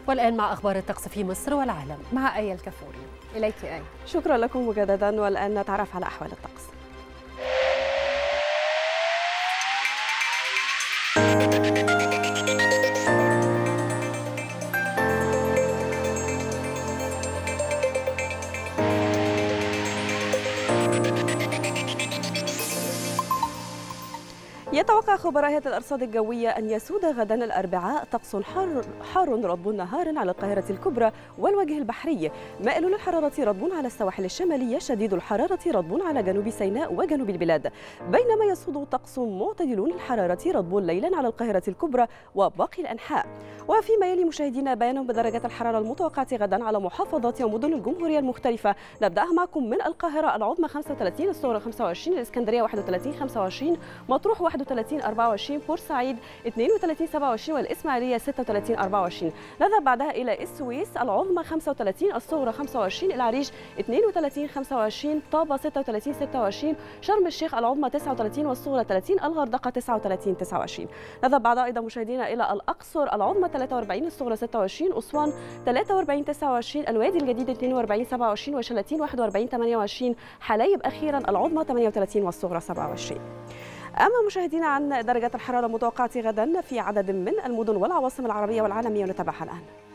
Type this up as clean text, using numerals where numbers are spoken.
والآن مع أخبار الطقس في مصر والعالم مع آية الكفوري. إليك آية. شكرا لكم مجددا، والآن نتعرف على أحوال الطقس. يتوقع خبراء هيئة الأرصاد الجوية أن يسود غدا الأربعاء طقس حار رطب نهارا على القاهرة الكبرى والوجه البحري، مائل للحرارة رطب على السواحل الشمالية، شديد الحرارة رطب على جنوب سيناء وجنوب البلاد، بينما يسود طقس معتدل الحرارة رطب ليلا على القاهرة الكبرى وباقي الأنحاء. وفيما يلي مشاهدينا بيان بدرجات الحرارة المتوقعة غدا على محافظات ومدن الجمهورية المختلفة. نبدأها معكم من القاهرة: العظمى 35، الصغرى 25، الإسكندرية 31، 25، مطروح 31، 24، بورسعيد 32، 27، والإسماعيلية 36، 24. نذهب بعدها إلى السويس: العظمى 35، الصغرى 25، العريش 32، 25، طابة 36، 26، شرم الشيخ العظمى 39 والصغرى 30، الغردقة 39، 29. نذهب بعدها أيضا مشاهدينا إلى الأقصر: العظمى 43، الصغرى 26، أسوان 43، 29، الوادي الجديد 42، 27، وشلاتين 41، 28، حلايب أخيرا العظمى 38 والصغرى 27. أما مشاهدينا عن درجات الحرارة المتوقعة غدا في عدد من المدن والعواصم العربية والعالمية، ونتابعها الآن.